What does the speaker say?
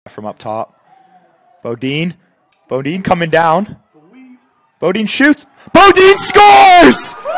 from up top. Bodine coming down. Bodine shoots. Bodine scores!